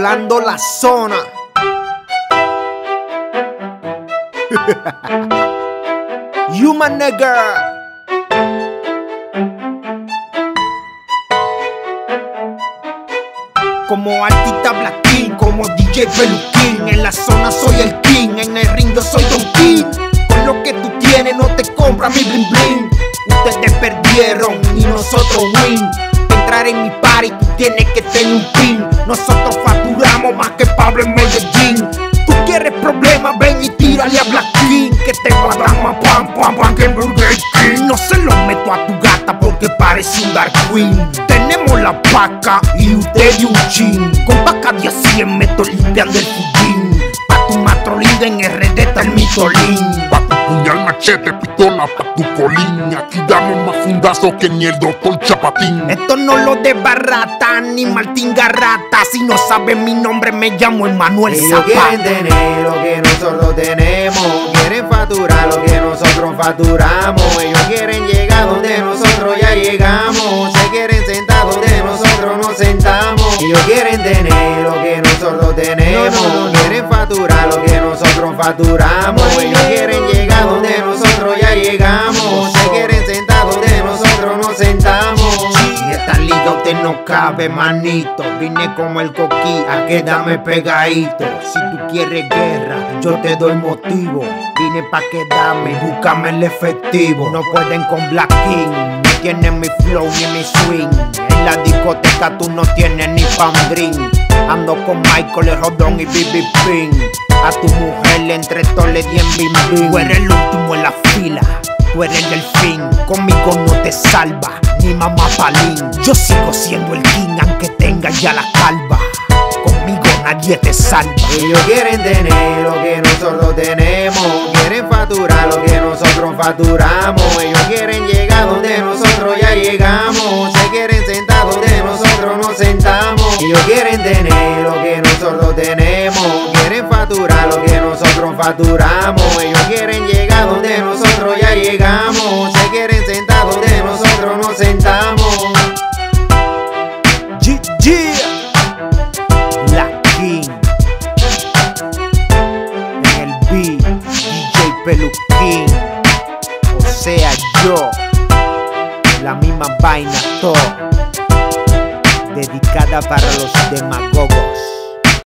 Pegando la zona. Human nigga. Como artista Black King, como DJ Peluquín. En la zona soy el king, en el ring yo soy Don King. Con lo que tú tienes no te compras mi bling bling. Ustedes perdieron y nosotros win. Para entrar en mi party tú tienes que tener un pin. Nosotros facturamos más que Pablo en Medellín. Tú quieres problemas, ven y tírale a Black King, que te va a dar más pam pam pam que Burger King. No se lo meto a tu gata porque parece un Dark Queen. Tenemos la paca y usted de un chin. Con paca de a 100 meto limpiando el fugín. Pa' tu matrolida en RD está el mitolín. Pa' tu puñal, machete, pistola, pa' tu colín. Aquí damos más fundazo que ni el doctor Chapatín. Esto no lo desbarata ni Martín Garrata. Si no sabes mi nombre me llamo Emmanuel Ellos Zapata. quieren tener lo que nosotros tenemos. Quieren facturar lo que nosotros facturamos. Ellos quieren llegar donde nosotros ya llegamos. Se quieren sentar donde nosotros nos sentamos. Ellos quieren tener lo que nosotros tenemos. Quieren facturar lo que nosotros facturamos. Ellos quieren llegar donde nosotros ya llegamos. Se quieren sentar donde nosotros nos sentamos. En esta liga usted no cabe, manito. Vine como el coquí a quedarme pegadito. Si tú quieres guerra, yo te doy motivo. Vine pa' quedarme, búscame el efectivo. No pueden con Black King, no tienen mi flow ni mi swing. En la discoteca tú no tienes ni pan drink. Ando con Michael, el Rodón y BB Pin. A tu mujer le entre todos le di en bim bim. Tú eres el último en la fila, tú eres el delfín. Conmigo no te salva ni mamá Palín. Yo sigo siendo el king aunque tenga ya la calva. Conmigo nadie te salva. Ellos quieren tener lo que nosotros tenemos. Quieren facturar lo que nosotros facturamos. Ellos quieren llegar donde nosotros ya llegamos. Se quieren sentar donde nosotros nos sentamos. Ellos quieren tener lo que nosotros tenemos. Quieren facturar lo que nosotros facturamos. Ellos quieren llegar donde nosotros ya llegamos. Se quieren sentar donde nosotros nos sentamos. GG Black King. En el beat DJ Peluquín. O sea yo. La misma vaina todo. Dedicada para los demagogos.